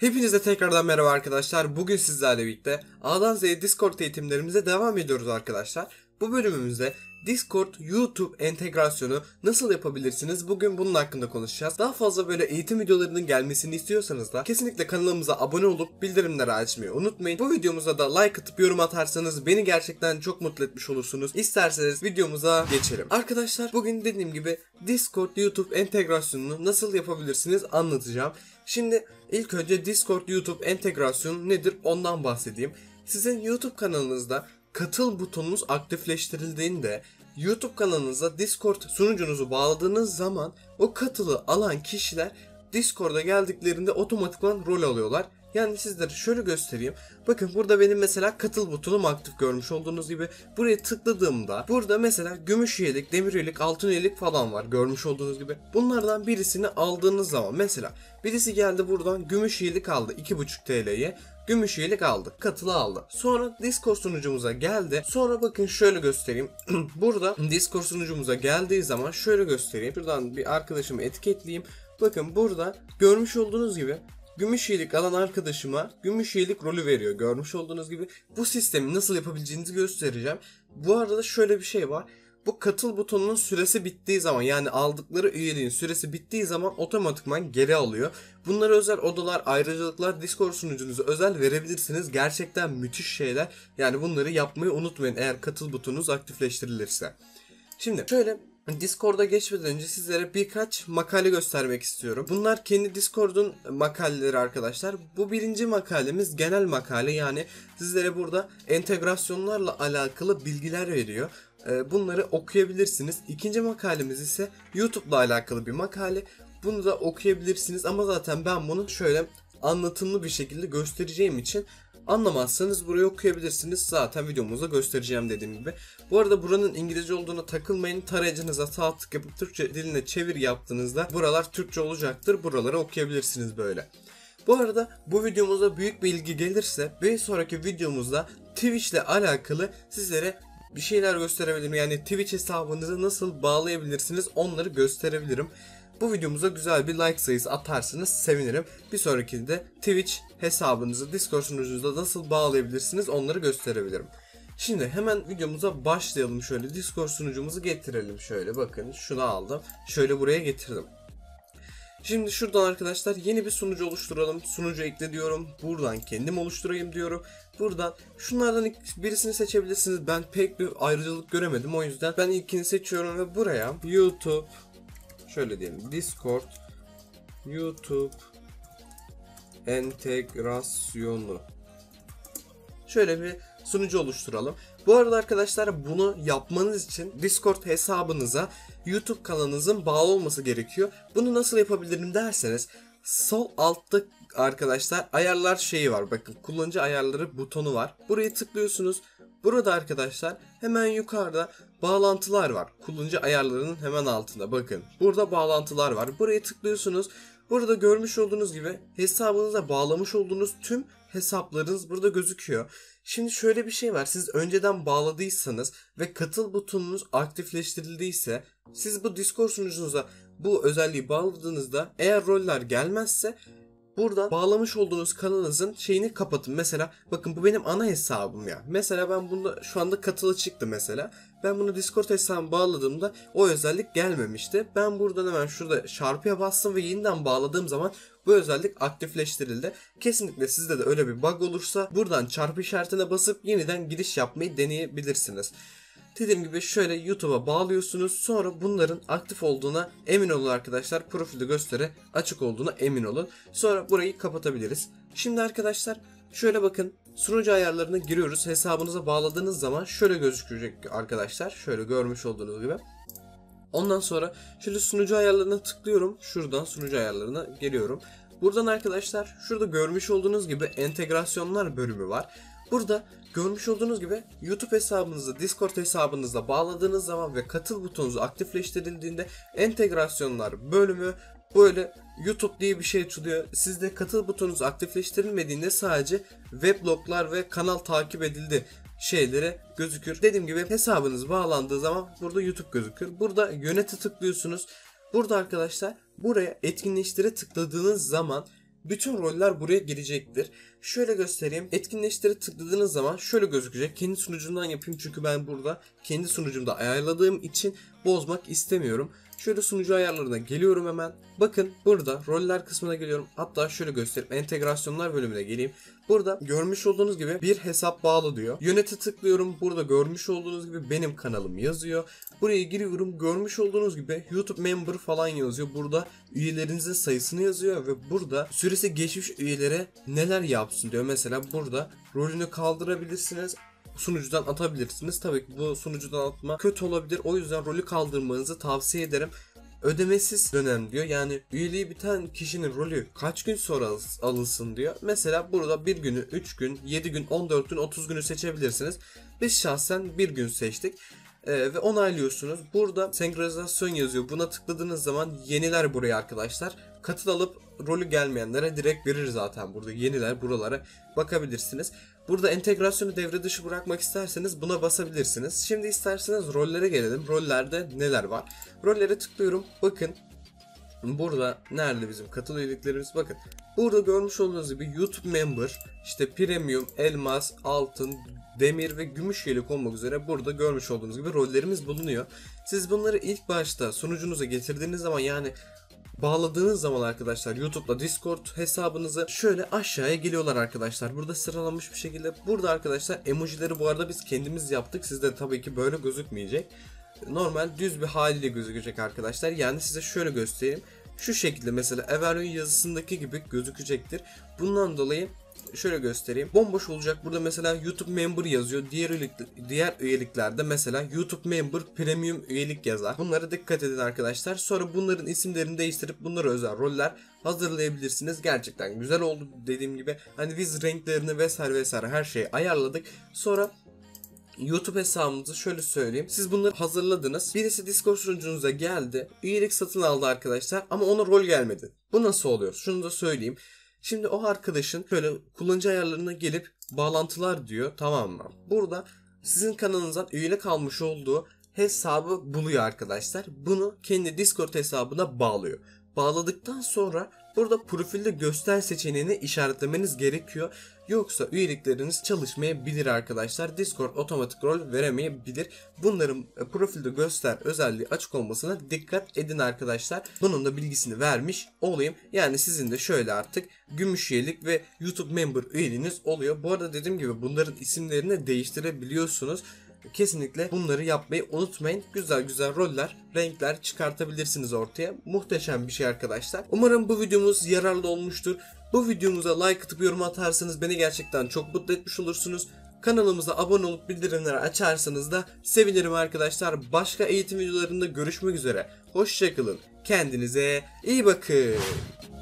Hepinize tekrardan merhaba arkadaşlar. Bugün sizlerle birlikte A'dan Z'ye Discord eğitimlerimize devam ediyoruz arkadaşlar. Bu bölümümüzde Discord, YouTube entegrasyonu nasıl yapabilirsiniz? Bugün bunun hakkında konuşacağız. Daha fazla böyle eğitim videolarının gelmesini istiyorsanız da kesinlikle kanalımıza abone olup bildirimleri açmayı unutmayın. Bu videomuza da like atıp yorum atarsanız beni gerçekten çok mutlu etmiş olursunuz. İsterseniz videomuza geçelim. Arkadaşlar bugün dediğim gibi Discord, YouTube entegrasyonunu nasıl yapabilirsiniz anlatacağım. Şimdi ilk önce Discord, YouTube entegrasyonu nedir ondan bahsedeyim. Sizin YouTube kanalınızda katıl butonunuz aktifleştirildiğinde YouTube kanalınıza Discord sunucunuzu bağladığınız zaman o katılı alan kişiler Discord'a geldiklerinde otomatikman rol alıyorlar. Yani sizlere şöyle göstereyim. Bakın burada benim mesela katıl butonum aktif, görmüş olduğunuz gibi. Buraya tıkladığımda burada mesela gümüş üyelik, demir üyelik, altın üyelik falan var görmüş olduğunuz gibi. Bunlardan birisini aldığınız zaman mesela birisi geldi buradan gümüş üyelik aldı 2,5 TL'ye. Gümüş üyelik aldı, katılı aldı. Sonra Discord sunucumuza geldi. Sonra bakın şöyle göstereyim. Burada Discord sunucumuza geldiği zaman şöyle göstereyim. Şuradan bir arkadaşımı etiketleyeyim. Bakın burada görmüş olduğunuz gibi gümüş üyelik alan arkadaşıma gümüş üyelik rolü veriyor. Görmüş olduğunuz gibi bu sistemi nasıl yapabileceğinizi göstereceğim. Bu arada şöyle bir şey var. Bu katıl butonunun süresi bittiği zaman, yani aldıkları üyeliğin süresi bittiği zaman otomatikman geri alıyor. Bunlara özel odalar, ayrıcalıklar Discord sunucunuza özel verebilirsiniz. Gerçekten müthiş şeyler. Yani bunları yapmayı unutmayın eğer katıl butonunuz aktifleştirilirse. Şimdi şöyle Discord'a geçmeden önce sizlere birkaç makale göstermek istiyorum. Bunlar kendi Discord'un makaleleri arkadaşlar. Bu birinci makalemiz genel makale, yani sizlere burada entegrasyonlarla alakalı bilgiler veriyor. Bunları okuyabilirsiniz. İkinci makalemiz ise YouTube'la alakalı bir makale. Bunu da okuyabilirsiniz ama zaten ben bunu şöyle anlatımlı bir şekilde göstereceğim için anlamazsanız burayı okuyabilirsiniz. Zaten videomuzda göstereceğim dediğim gibi. Bu arada buranın İngilizce olduğuna takılmayın. Tarayıcınıza sağ tık yapıp Türkçe diline çevir yaptığınızda buralar Türkçe olacaktır. Buraları okuyabilirsiniz böyle. Bu arada bu videomuza büyük bir ilgi gelirse bir sonraki videomuzda Twitch ile alakalı sizlere bir şeyler gösterebilirim. Yani Twitch hesabınızı nasıl bağlayabilirsiniz onları gösterebilirim. Bu videomuza güzel bir like sayısı atarsanız sevinirim. Bir sonrakinde Twitch hesabınızı Discord sunucunuzda nasıl bağlayabilirsiniz onları gösterebilirim. Şimdi hemen videomuza başlayalım. Şöyle Discord sunucumuzu getirelim. Şöyle bakın şunu aldım. Şöyle buraya getirdim. Şimdi şuradan arkadaşlar yeni bir sunucu oluşturalım. Sunucu ekle diyorum. Buradan kendim oluşturayım diyorum. Buradan şunlardan birisini seçebilirsiniz. Ben pek bir ayrıcalık göremedim. O yüzden ben ilkini seçiyorum ve buraya YouTube, şöyle diyelim, Discord, YouTube entegrasyonu. Şöyle bir sunucu oluşturalım. Bu arada arkadaşlar bunu yapmanız için Discord hesabınıza YouTube kanalınızın bağlı olması gerekiyor. Bunu nasıl yapabilirim derseniz sol altta arkadaşlar ayarlar şeyi var. Bakın kullanıcı ayarları butonu var. Buraya tıklıyorsunuz. Burada arkadaşlar hemen yukarıda bağlantılar var. Kullanıcı ayarlarının hemen altında bakın. Burada bağlantılar var. Buraya tıklıyorsunuz. Burada görmüş olduğunuz gibi hesabınıza bağlamış olduğunuz tüm hesaplarınız burada gözüküyor. Şimdi şöyle bir şey var. Siz önceden bağladıysanız ve katıl butonunuz aktifleştirildiyse siz bu Discord sunucunuza bu özelliği bağladığınızda eğer roller gelmezse buradan bağlamış olduğunuz kanalınızın şeyini kapatın. Mesela bakın bu benim ana hesabım ya. Mesela ben bunda şu anda katılı çıktı mesela. Ben bunu Discord hesabıma bağladığımda o özellik gelmemişti. Ben buradan hemen şurada çarpıya bastım ve yeniden bağladığım zaman bu özellik aktifleştirildi. Kesinlikle sizde de öyle bir bug olursa buradan çarpı işaretine basıp yeniden giriş yapmayı deneyebilirsiniz. Dediğim gibi şöyle YouTube'a bağlıyorsunuz. Sonra bunların aktif olduğuna emin olun arkadaşlar. Profilde gösteri açık olduğuna emin olun. Sonra burayı kapatabiliriz. Şimdi arkadaşlar şöyle bakın. Sunucu ayarlarına giriyoruz. Hesabınıza bağladığınız zaman şöyle gözükecek arkadaşlar. Şöyle görmüş olduğunuz gibi. Ondan sonra şöyle sunucu ayarlarına tıklıyorum. Şuradan sunucu ayarlarına geliyorum. Buradan arkadaşlar şurada görmüş olduğunuz gibi entegrasyonlar bölümü var. Burada görmüş olduğunuz gibi YouTube hesabınızı Discord hesabınızla bağladığınız zaman ve katıl butonunuzu aktifleştirildiğinde entegrasyonlar bölümü böyle YouTube diye bir şey açılıyor. Sizde katıl butonunuz aktifleştirilmediğinde sadece webloglar ve kanal takip edildi şeyleri gözükür. Dediğim gibi hesabınız bağlandığı zaman burada YouTube gözükür. Burada yönete tıklıyorsunuz. Burada arkadaşlar buraya etkinleştire tıkladığınız zaman bütün roller buraya girecektir. Şöyle göstereyim. Etkinleştire tıkladığınız zaman şöyle gözükecek. Kendi sunucumdan yapayım çünkü ben burada kendi sunucumda ayarladığım için bozmak istemiyorum. Şöyle sunucu ayarlarına geliyorum hemen. Bakın burada roller kısmına geliyorum. Hatta şöyle göstereyim. Entegrasyonlar bölümüne geleyim. Burada görmüş olduğunuz gibi bir hesap bağlı diyor. Yönete tıklıyorum. Burada görmüş olduğunuz gibi benim kanalım yazıyor. Buraya giriyorum. Görmüş olduğunuz gibi YouTube member falan yazıyor. Burada üyelerinizin sayısını yazıyor ve burada süresi geçmiş üyelere neler yapsın diyor. Mesela burada rolünü kaldırabilirsiniz. Sunucudan atabilirsiniz. Tabii ki bu sunucudan atma kötü olabilir. O yüzden rolü kaldırmanızı tavsiye ederim. Ödemesiz dönem diyor. Yani üyeliği biten kişinin rolü kaç gün sonra alınsın diyor. Mesela burada 1 günü, 3 gün, 7 gün, 14 gün, 30 günü seçebilirsiniz. Biz şahsen 1 gün seçtik. Ve onaylıyorsunuz. Burada senkronizasyon yazıyor. Buna tıkladığınız zaman yeniler buraya arkadaşlar. Katıl alıp rolü gelmeyenlere direkt verir zaten burada. Yeniler buralara bakabilirsiniz. Burada entegrasyonu devre dışı bırakmak isterseniz buna basabilirsiniz. Şimdi isterseniz rollere gelelim. Rollerde neler var? Rollere tıklıyorum. Bakın. Burada nerede bizim katıl üyeliklerimiz? Bakın. Burada görmüş olduğunuz gibi YouTube Member, işte Premium, Elmas, Altın, Demir ve Gümüş üyelik olmak üzere burada görmüş olduğunuz gibi rollerimiz bulunuyor. Siz bunları ilk başta sunucunuza getirdiğiniz zaman, yani bağladığınız zaman arkadaşlar YouTube'da Discord hesabınızı şöyle aşağıya geliyorlar arkadaşlar. Burada sıralanmış bir şekilde. Burada arkadaşlar emojileri bu arada biz kendimiz yaptık. Sizde tabii ki böyle gözükmeyecek. Normal düz bir haliyle gözükecek arkadaşlar. Yani size şöyle göstereyim. Şu şekilde mesela Evernote yazısındaki gibi gözükecektir. Bundan dolayı şöyle göstereyim. Bomboş olacak. Burada mesela YouTube Member yazıyor. Diğer üyeliklerde mesela YouTube Member Premium üyelik yazar. Bunlara dikkat edin arkadaşlar. Sonra bunların isimlerini değiştirip bunlara özel roller hazırlayabilirsiniz. Gerçekten güzel oldu dediğim gibi. Hani biz renklerini vesaire her şeyi ayarladık. Sonra YouTube hesabınızı şöyle söyleyeyim. Siz bunları hazırladınız. Birisi Discord sunucunuza geldi. Üyelik satın aldı arkadaşlar ama ona rol gelmedi. Bu nasıl oluyor? Şunu da söyleyeyim. Şimdi o arkadaşın şöyle kullanıcı ayarlarına gelip bağlantılar diyor, tamam mı? Burada sizin kanalınızdan üyelik almış olduğu hesabı buluyor arkadaşlar. Bunu kendi Discord hesabına bağlıyor. Bağladıktan sonra burada profilde göster seçeneğini işaretlemeniz gerekiyor. Yoksa üyelikleriniz çalışmayabilir arkadaşlar. Discord otomatik rol veremeyebilir. Bunların profilde göster özelliği açık olmasına dikkat edin arkadaşlar. Bunun da bilgisini vermiş olayım. Yani sizin de şöyle artık gümüş üyelik ve YouTube member üyeliğiniz oluyor. Bu arada dediğim gibi bunların isimlerini değiştirebiliyorsunuz. Kesinlikle bunları yapmayı unutmayın. Güzel roller, renkler çıkartabilirsiniz ortaya. Muhteşem bir şey arkadaşlar. Umarım bu videomuz yararlı olmuştur. Bu videomuza like atıp yorum atarsanız beni gerçekten çok mutlu etmiş olursunuz. Kanalımıza abone olup bildirimleri açarsanız da sevinirim arkadaşlar. Başka eğitim videolarında görüşmek üzere. Hoşça kalın. Kendinize iyi bakın.